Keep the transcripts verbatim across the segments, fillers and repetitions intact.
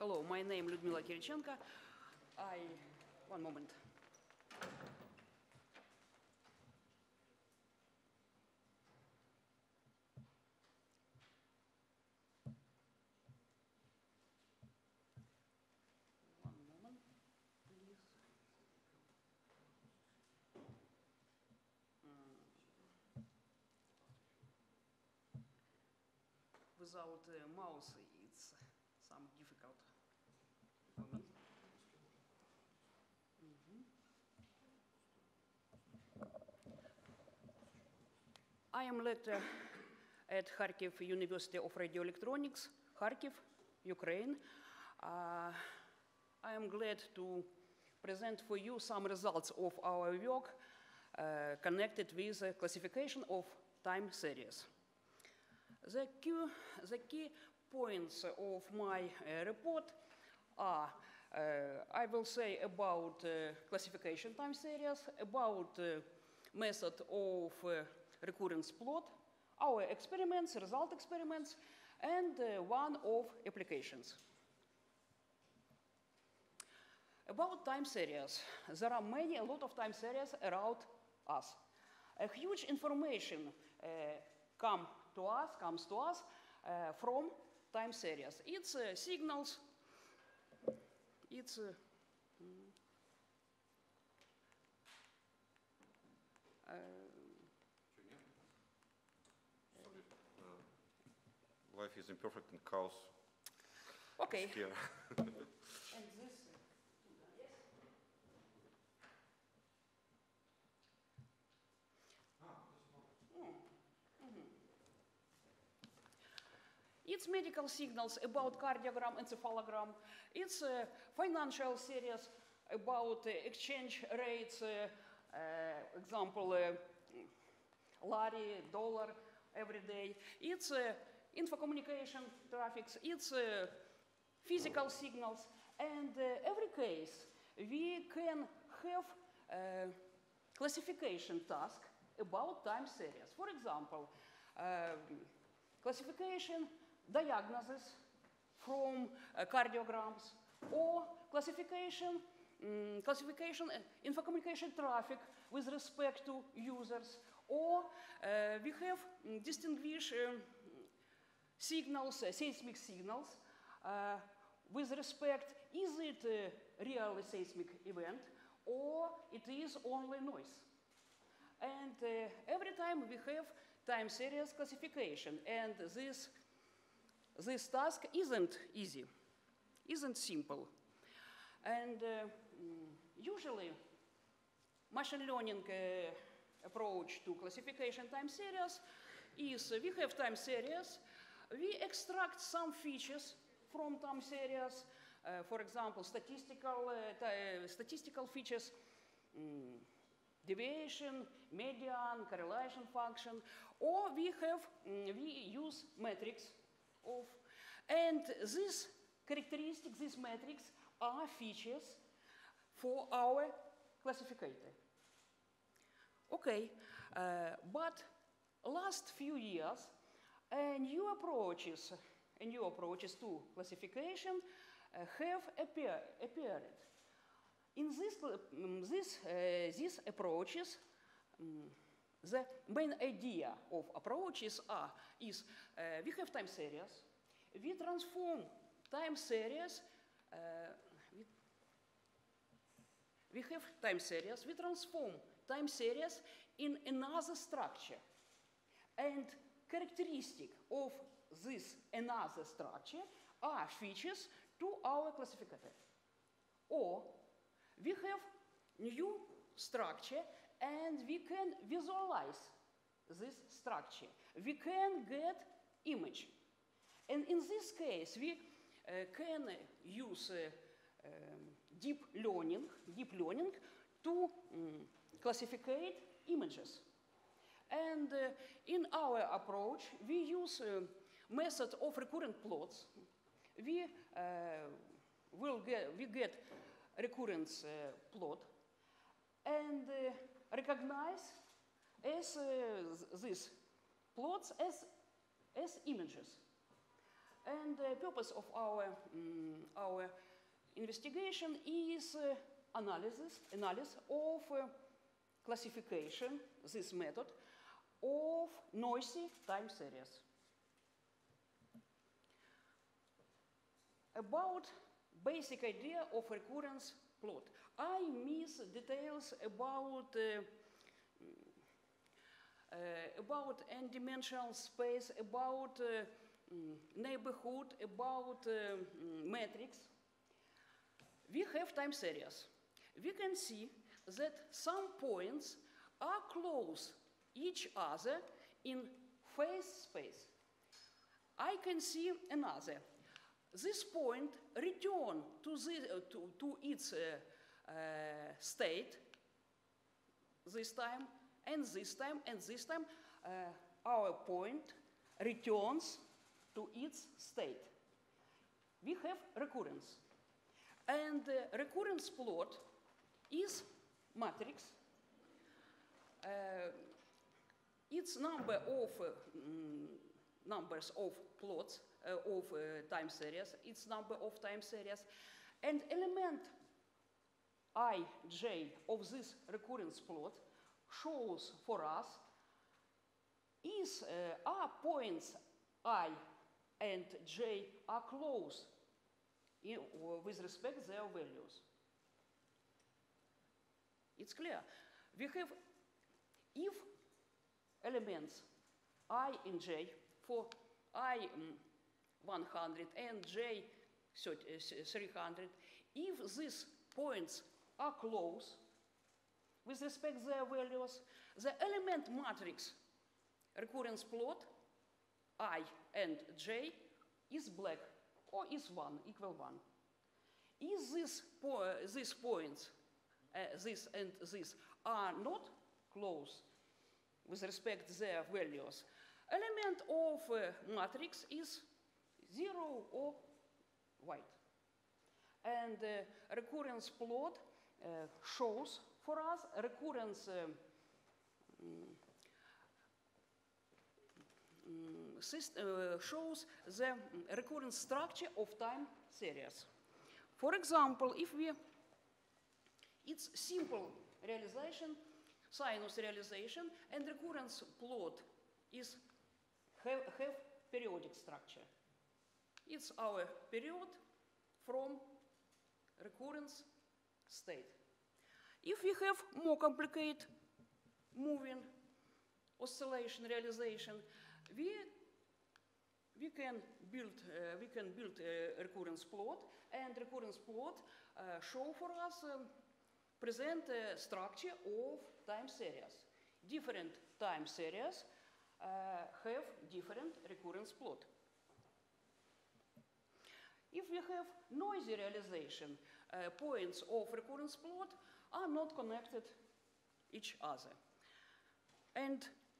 hello, my name is Lyudmyla Kirichenko. I, one moment. One moment, please. Mm. Without a mouse, it's some difficult for me. Mm-hmm. I am lecturer at Kharkiv University of Radio Electronics, Kharkiv, Ukraine. Uh, I am glad to present for you some results of our work uh, connected with the classification of time series. The key, the key points of my uh, report are, uh, I will say about uh, classification time series, about uh, method of uh, recurrence plot, our experiments, result experiments, and uh, one of applications. About time series, there are many, a lot of time series around us. A huge information uh, come to us, comes to us uh, from time series. It's uh, signals, it's uh, uh, Sorry. Uh, life is imperfect and chaos. okay. Yeah. And this, yes. It's medical signals about cardiogram, encephalogram. It's uh, financial series about uh, exchange rates, uh, uh, example, uh, lari, dollar every day. It's uh, info communication traffics. It's uh, physical signals. And uh, every case, we can have a classification task about time series. For example, uh, classification diagnosis from uh, cardiograms, or classification, um, classification uh, info communication traffic with respect to users, or uh, we have um, distinguish um, signals, uh, seismic signals, uh, with respect, is it a real seismic event, or it is only noise. And uh, every time we have time series classification, and this This task isn't easy, isn't simple. And uh, usually, machine learning uh, approach to classification time series is uh, we have time series, we extract some features from time series, uh, for example, statistical, uh, statistical features, um, deviation, median, correlation function, or we have, um, we use metrics of, and these characteristics, these metrics are features for our classifier. Okay, uh, but last few years, uh, new approaches, uh, new approaches to classification uh, have appear, appeared. In this, um, this, uh, these approaches, um, the main idea of approaches are, is uh, we have time series, we transform time series, uh, we, we have time series, we transform time series in another structure. And characteristic of this another structure are features to our classifier. Or we have new structure, and we can visualize this structure. We can get image. And in this case, we uh, can use uh, um, deep learning, deep learning to um, classify images. And uh, in our approach, we use a method of recurrent plots. We uh, will get, we get recurrence uh, plot, and uh, recognize as uh, these plots as, as images. And the purpose of our, um, our investigation is uh, analysis, analysis of uh, classification, this method, of noisy time series. About basic idea of recurrence plot. I miss details about uh, uh, about n-dimensional space, about uh, neighborhood, about uh, matrix. We have time series. We can see that some points are close each other in phase space. I can see another. This point return to, the, uh, to, to its uh, uh, state this time, and this time, and this time, uh, our point returns to its state. We have recurrence. And the recurrence plot is matrix. Uh, its number of uh, mm, numbers of plots uh, of uh, time series, its number of time series, and element I, j of this recurrence plot shows for us is uh, are points I and j are close in, uh, with respect to their values. It's clear. We have, if elements I and j for I um, one hundred and j three hundred, if these points are close with respect to their values, the element matrix recurrence plot I and j is black or is one, equal one. If this po these points, uh, this and this, are not close with respect to their values, element of uh, matrix is zero or white. And the uh, recurrence plot uh, shows for us recurrence um, um, system, uh, shows the recurrence structure of time series. For example, if we, it's simple realization, sinus realization, and recurrence plot is have, have periodic structure. It's our period from recurrence state. If we have more complicated moving oscillation realization, we, we can build, uh, we can build a recurrence plot, and recurrence plot uh, show for us, um, present a structure of time series. Different time series uh, have different recurrence plot. If we have noisy realization, uh, points of recurrence plot are not connected each other. And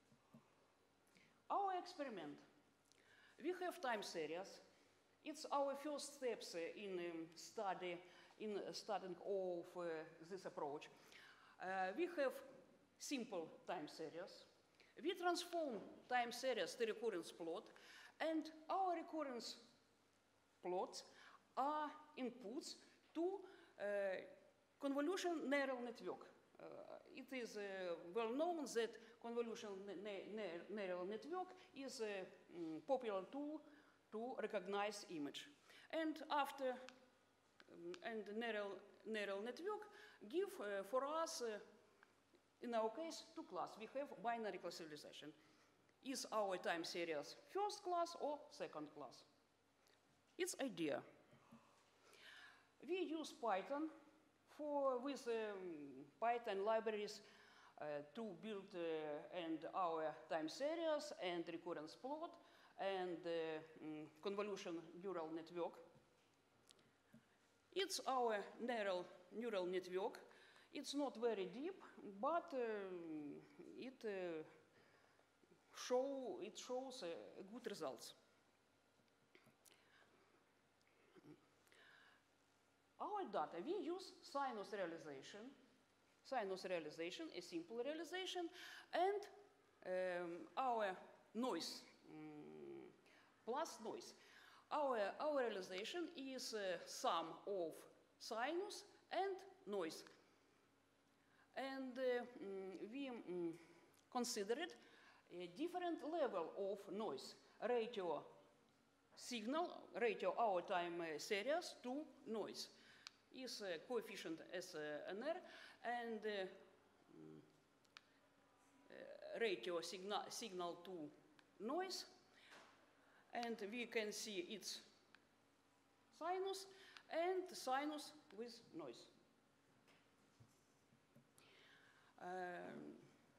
our experiment, we have time series. It's our first steps in um, study, in studying of uh, this approach. Uh, we have simple time series. We transform time series to recurrence plot, and our recurrence plots are inputs to uh, convolution neural network. Uh, it is uh, well known that convolution neural network is a um, popular tool to recognize image. And after, um, and neural, neural network give uh, for us, uh, in our case, two classes. We have binary classification. Is our time series first class or second class? Its idea. We use Python for, with um, Python libraries uh, to build uh, and our time series and recurrence plot and uh, um, convolution neural network. It's our neural, neural network. It's not very deep, but uh, it, uh, show, it shows uh, good results. Our data, we use sinus realization, sinus realization, a simple realization, and um, our noise, um, plus noise. our, our realization is a sum of sinus and noise. And uh, mm, we mm, considered a different level of noise, ratio signal, ratio hour time uh, series to noise is uh, coefficient S N R, and uh, mm, uh, ratio signal, signal to noise, and we can see its sinus and sinus with noise. Um,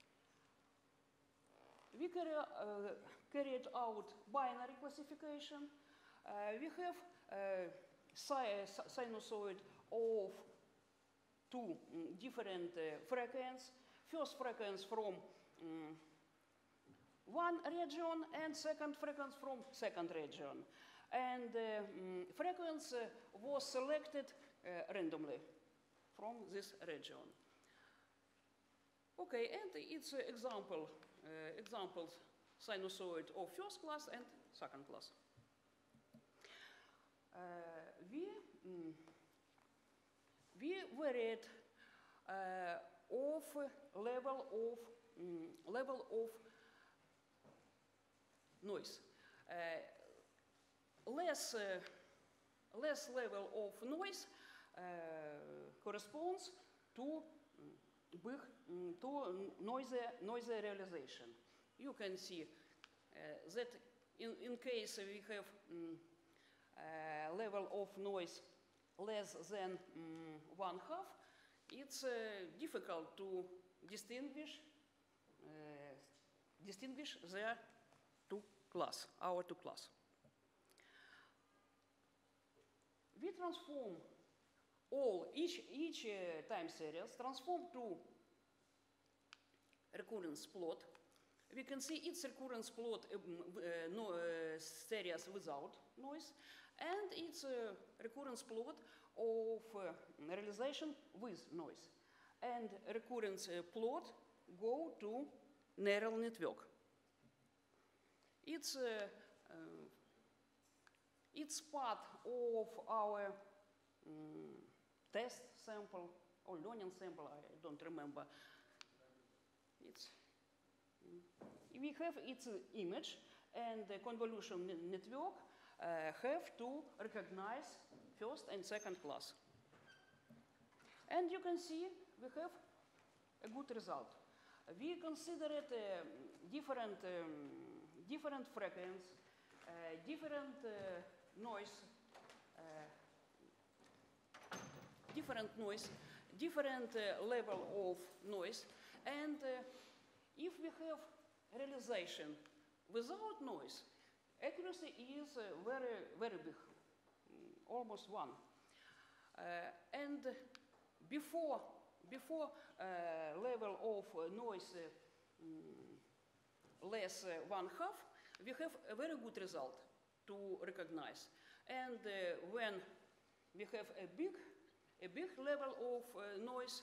we carry, uh, carried out binary classification. Uh, we have uh, si sinusoid of two um, different uh, frequencies. First frequency from um, one region and second frequency from second region. And uh, um, frequency was selected uh, randomly from this region. Okay, and it's uh, example, uh, examples sinusoid of first class and second class. Uh, we, mm, we varied uh, of level of mm, level of noise. Uh, less uh, less level of noise uh, corresponds to big to noisy noisy realization. You can see uh, that in in case we have um, uh, level of noise less than um, one half, it's uh, difficult to distinguish uh, distinguish the two class, our two class. We transform all each each uh, time series transform to recurrence plot. We can see its recurrence plot uh, uh, no, uh, series without noise, and its uh, recurrence plot of uh, realization with noise. And recurrence uh, plot go to neural network. It's, uh, uh, it's part of our um, test sample or learning sample, I don't remember. It's, mm, we have its uh, image, and the convolution network uh, have to recognize first and second class. And you can see we have a good result. We considered uh, different, um, different frequencies, uh, different uh, noise, uh, different noise, different uh, level of noise, and uh, if we have realization without noise, accuracy is uh, very, very big, almost one. Uh, and before, before uh, level of uh, noise uh, um, less uh, one half, we have a very good result to recognize. And uh, when we have a big, a big level of uh, noise,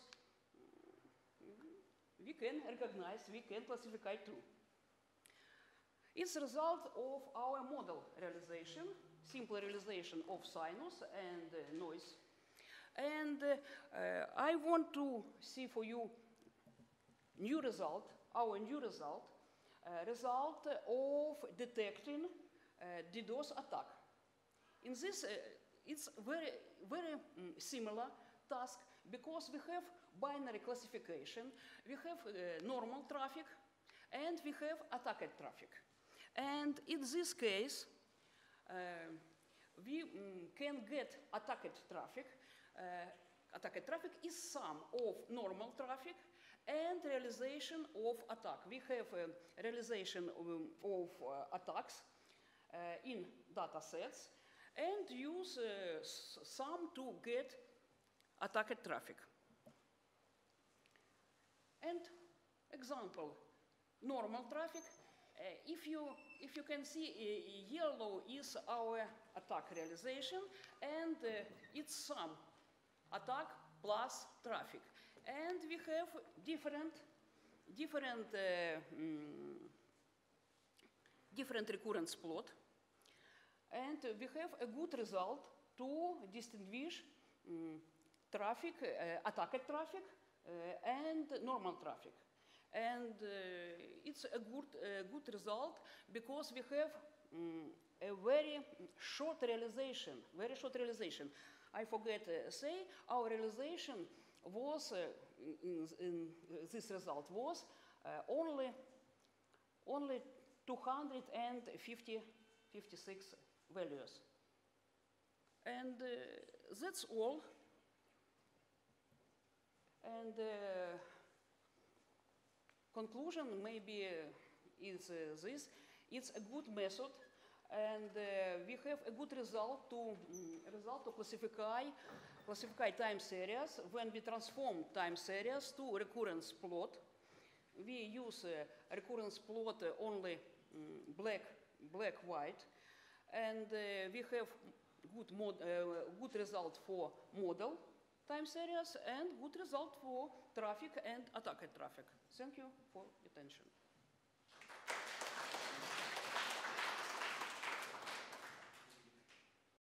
we can recognize, we can classify too. It's a result of our model realization, simple realization of sinus and uh, noise. And uh, uh, I want to see for you new result, our new result, uh, result of detecting uh, DDoS attack. In this, uh, it's very, very um, similar task because we have binary classification, we have uh, normal traffic, and we have attacked traffic. And in this case, uh, we um, can get attacked traffic. Uh, attacked traffic is sum of normal traffic and realization of attack. We have a realization of, of uh, attacks uh, in data sets and use uh, sum to get attacked traffic. And example, normal traffic. Uh, if you if you can see, uh, yellow is our attack realization, and uh, it's sum attack plus traffic, and we have different different uh, mm, different recurrence plot. And we have a good result to distinguish um, traffic, uh, attacked traffic uh, and normal traffic. And uh, it's a good, uh, good result because we have um, a very short realization, very short realization. I forget to uh, say, our realization was, uh, in, in this result was uh, only, only two hundred fifty-six values. And uh, that's all. And uh, conclusion maybe is uh, this. It's a good method, and uh, we have a good result to, um, result to classify, classify time series. When we transform time series to recurrence plot, we use a recurrence plot uh, only um, black, black, white, and uh, we have good, mod, uh, good result for model time series and good result for traffic and attacked traffic. Thank you for attention.